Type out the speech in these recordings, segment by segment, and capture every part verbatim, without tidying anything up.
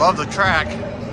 love the track.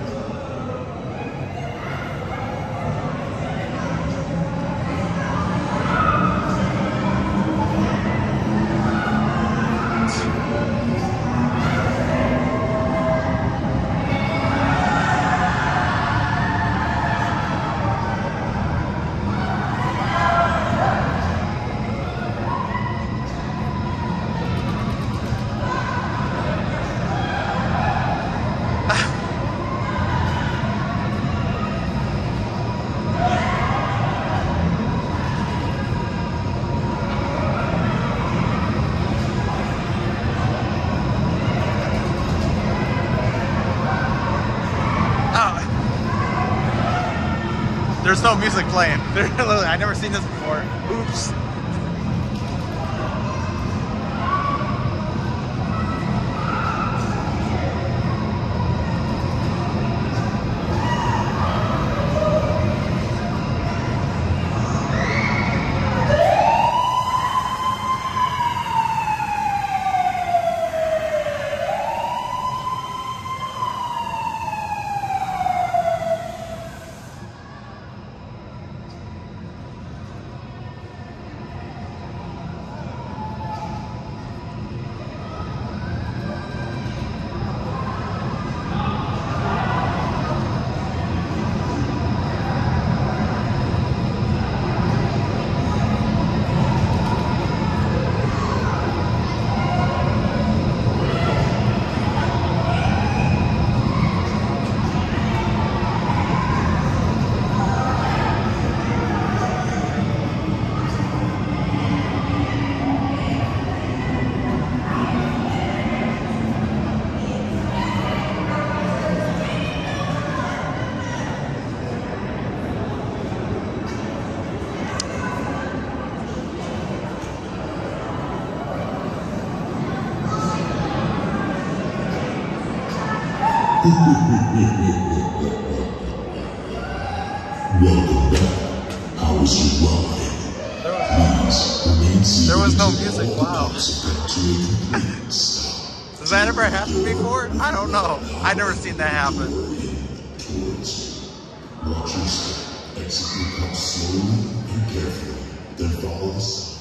There's no music playing. I've never seen this before. Oops. Welcome back. How was your ride? Please remain seated. There was no music. Wow. To a Does that ever happen before? I don't know. I've never seen that happen. Towards you. Watch your step. Exit will come slowly and carefully. Then follow the